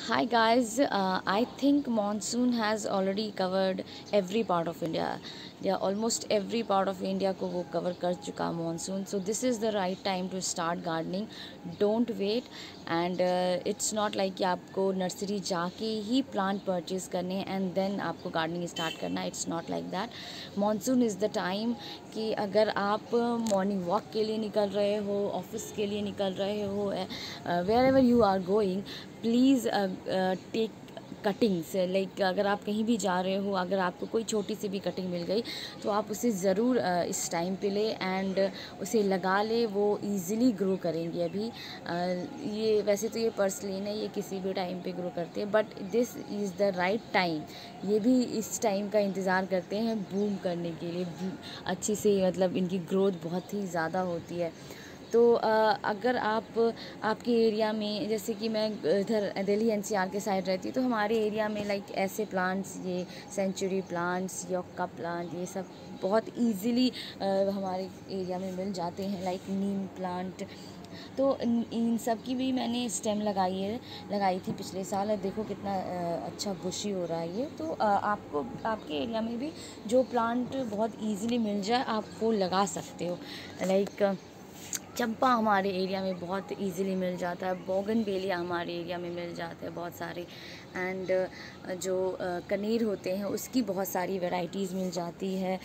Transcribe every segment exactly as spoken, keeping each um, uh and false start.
Hi guys, uh, I think monsoon has already covered every part of India. Yeah, almost every part of India को वो cover कर चुका monsoon. So this is the right time to start gardening. Don't wait, and uh, it's not like कि आपको nursery जाके ही plant purchase करने and then आपको gardening start करना. It's not like that. Monsoon is the time कि अगर आप morning walk के लिए निकल रहे हो, office के लिए निकल रहे हो, uh, wherever you are going, please take cuttings like अगर आप कहीं भी जा रहे हो, अगर आपको कोई छोटी सी भी कटिंग मिल गई तो आप उसे ज़रूर uh, इस टाइम पे ले एंड उसे लगा ले. वो इजीली ग्रो करेंगे. अभी uh, ये वैसे तो ये पर्सलिन है, ये किसी भी टाइम पे ग्रो करते हैं, but this is the right time. ये भी इस टाइम का इंतज़ार करते हैं बूम करने के लिए. अच्छी से मतलब इनकी ग्रोथ बहुत ही ज़्यादा होती है. तो अगर आप आपके एरिया में, जैसे कि मैं इधर दिल्ली एनसीआर के साइड रहती हूँ, तो हमारे एरिया में लाइक ऐसे प्लांट्स, ये सेंचुरी प्लांट्स, योक्का प्लांट, ये सब बहुत इजीली हमारे एरिया में मिल जाते हैं. लाइक नीम प्लांट, तो इन सब की भी मैंने स्टेम लगाई है लगाई थी पिछले साल. देखो कितना अच्छा बुशी हो रहा है ये. तो आपको आपके एरिया में भी जो प्लांट बहुत इजीली मिल जाए आप वो लगा सकते हो. लाइक चंपा हमारे एरिया में बहुत इजीली मिल जाता है, बोगनवेलिया हमारे एरिया में मिल जाते हैं बहुत सारे, एंड जो कनेर होते हैं उसकी बहुत सारी वैरायटीज़ मिल जाती है.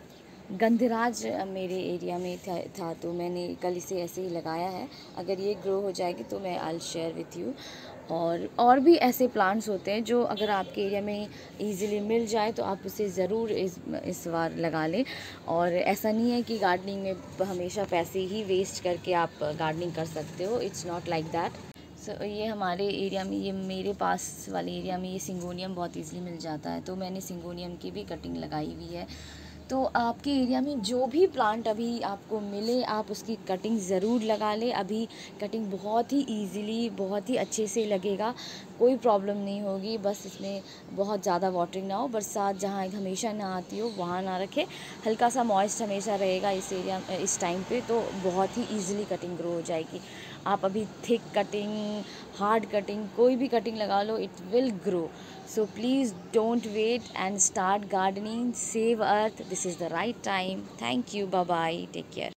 गंधराज मेरे एरिया में था, था तो मैंने कल इसे ऐसे ही लगाया है. अगर ये ग्रो हो जाएगी तो मैं I will share with you. और और भी ऐसे प्लांट्स होते हैं जो अगर आपके एरिया में इजीली मिल जाए तो आप उसे ज़रूर इस इस बार लगा लें. और ऐसा नहीं है कि गार्डनिंग में हमेशा पैसे ही वेस्ट करके आप गार्डनिंग कर सकते हो. It's not like that. So ये हमारे एरिया में, ये मेरे पास वाले एरिया में ये सिंगोनियम बहुत ईज़िली मिल जाता है, तो मैंने सिंगोनियम की भी कटिंग लगाई हुई है. तो आपके एरिया में जो भी प्लांट अभी आपको मिले आप उसकी कटिंग ज़रूर लगा लें. अभी कटिंग बहुत ही इजीली, बहुत ही अच्छे से लगेगा, कोई प्रॉब्लम नहीं होगी. बस इसमें बहुत ज़्यादा वाटरिंग ना हो, बरसात जहाँ हमेशा ना आती हो वहाँ ना रखें. हल्का सा मॉइस्ट हमेशा रहेगा इस एरिया इस टाइम पे, तो बहुत ही ईजिली कटिंग ग्रो हो जाएगी. आप अभी थिक कटिंग, हार्ड कटिंग, कोई भी कटिंग लगा लो, it will grow. So please don't wait and start gardening. Save earth. This is the right time. Thank you. Bye bye. Take care.